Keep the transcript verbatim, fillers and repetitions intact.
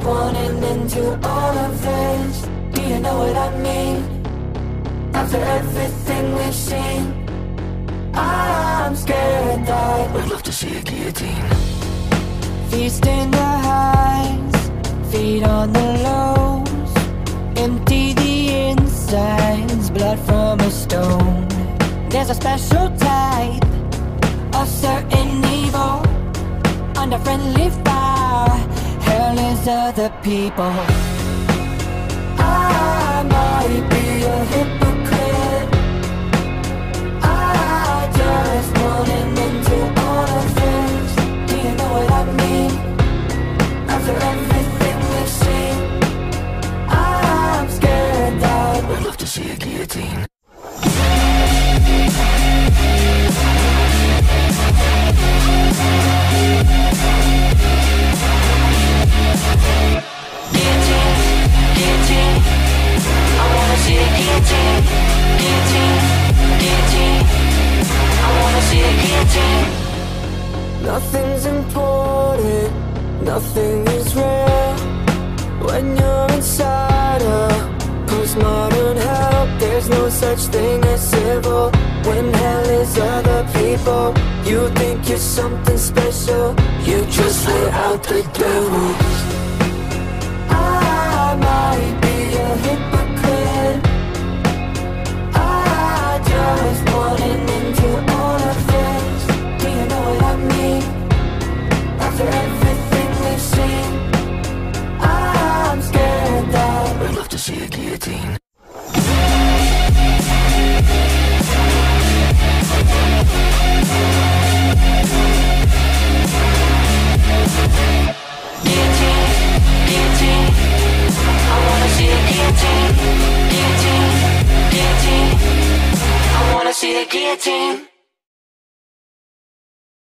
wanting into all of this. Do you know what I mean? After everything we've seen, I'm scared that I'd love to see a guillotine. feasting the highs, feed on the lows, empty the insides, blood from a stone. There's a special type of certain evil under friendly fire. Hell is other people. I might be a hypocrite. I just wanted into all of this. Do you know what I mean? After everything we've seen, I'm scared that I'd love to see a guillotine. Nothing's important, nothing is real when you're inside a postmodern hell. There's no such thing as civil when hell is other people. You think you're something special, you just live out the devil. I might be a hypocrite. I just wanted into all of this. Do you know what I mean? After everything we've seen, I'm scared that I'd love to see a guillotine. See a guillotine.